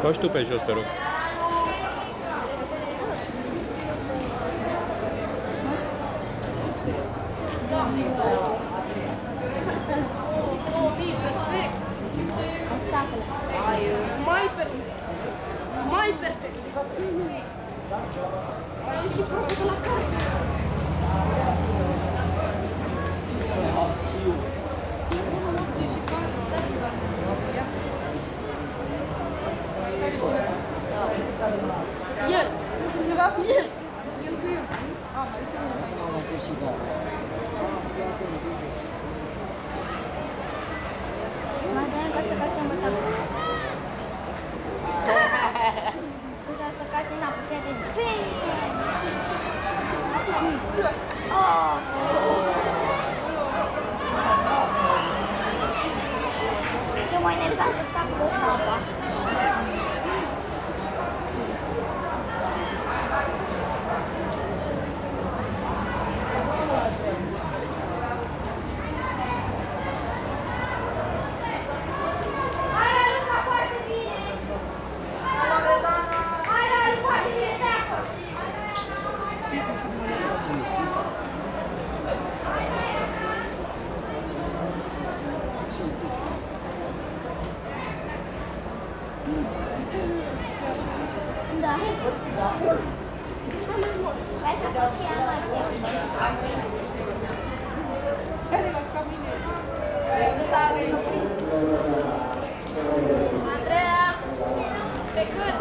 Dă și tu pe jos, te rog. Perfect! Mai perfect! Mai perfect! Ai ieșit profetul la carte! El! El! El cu el! Mas é igual essa cartinha botar. Puxa essa cartinha na puxeta e... Oh! Ce mai nervat să fac cu apa. Da. Vai să fac și ea mai ce relaxat bine. Andreea! Pe cât?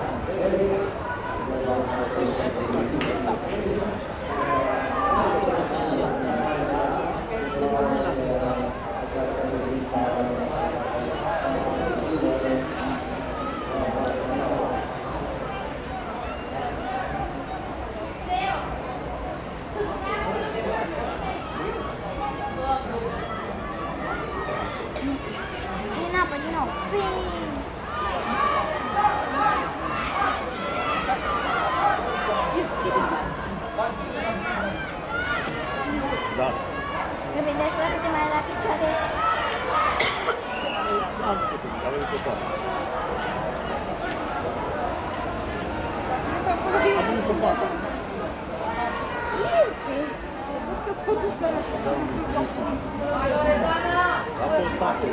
Și în apă din nou. Da. Repede, repede mai la picioare. Avem cu toate. A fost acolo.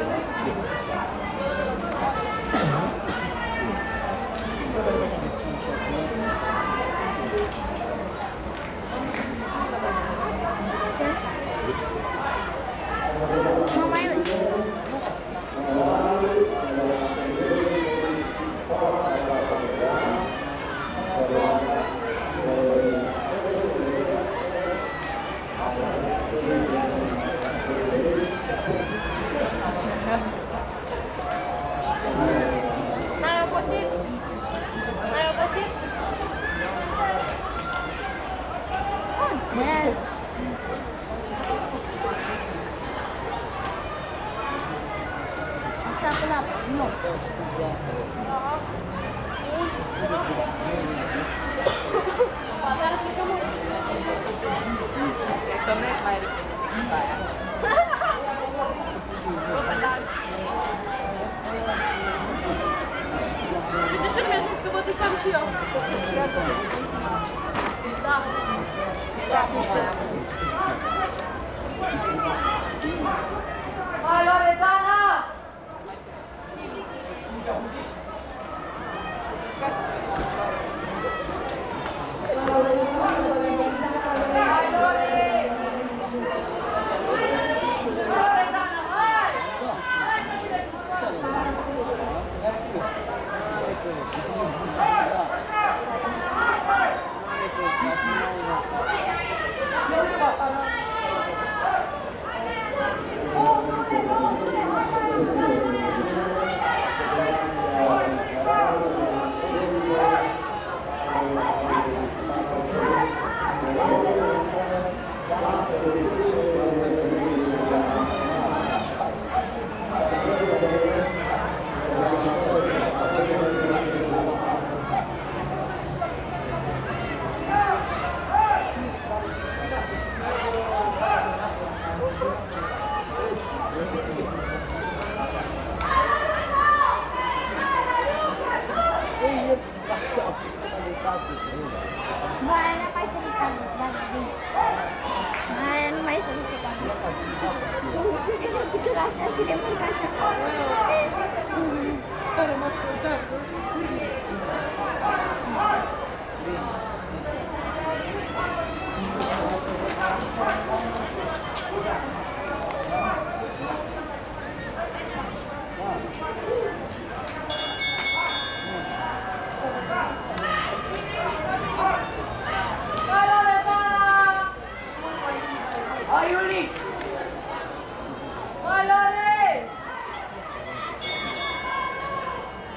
Nu mai uit. N-ai obosit? N-ai obosit? Yes. Asta cu la nu. Dar plecăm mult. Cred că merg mai repede decât aia. De ce nu mi-a zis că vă duceam și eu? Da. Exact, ce spun. Hai, Loredana! Hai, Lore! Loredana, hai! Hai, copile! Oh,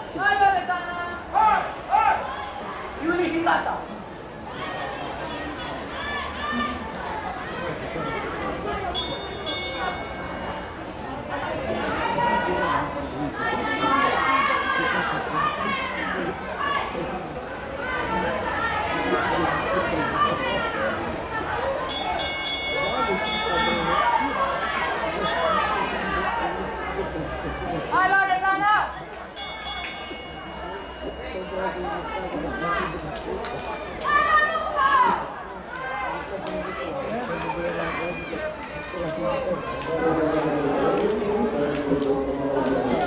Hai, Loredana! Unificata! Hai, Loredana! Hai,